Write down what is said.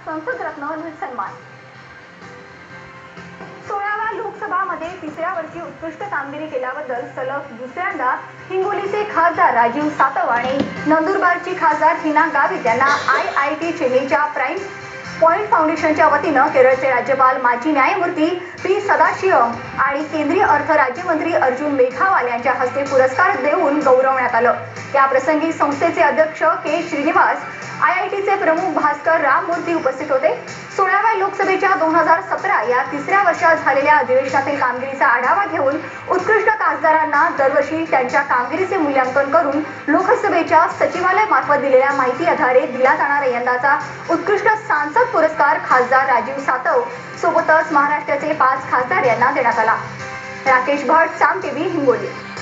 संसद रत्न सन्मान 16व्या लोकसभामध्ये तिसऱ्या वर्षी उत्कृष्ट कामगिरी केल्याबद्दल सलग दुसऱ्यांदा हिंगोलीचे खासदार राजीव सातव आणि नंदुरबारची खासदार हिना गावित यांना IIT चेन्नईच्या प्राइम पॉइंट फाउंडेशनच्या वतीनं केरळचे राज्यपाल माजी न्यायमूर्ती पी सदाशिवम आणि केंद्रीय अर्थ राज्यमंत्री अर्जुन मेघवाल यांच्या हस्ते पुरस्कार देऊन गौरवण्यात आलं। या प्रसंगी संस्थेचे अध्यक्ष के श्रीनिवास, IITचे प्रमुख भास्कर राममूर्ती उपस्थित होते। 16व्या लोकसभेच्या 2017 या तिसऱ्या वर्षात झालेल्या अधिवेशनातील कामगिरीचा आढावा घेऊन उत्कृष्ट खासदारांना दरवर्षी त्यांच्या कामगिरीचे मूल्यांकन करून लोकसभेच्या सचिवालयामार्फत दिलेल्या माहिती आधारे दिला जाणारा यंदाचा उत्कृष्ट सांसद पुरस्कार खासदार राजीव सातव सोबतच महाराष्ट्राचे 5 खासदार यांना देण्यात आला। राकेश भट, साम टीव्ही, हिंगोली।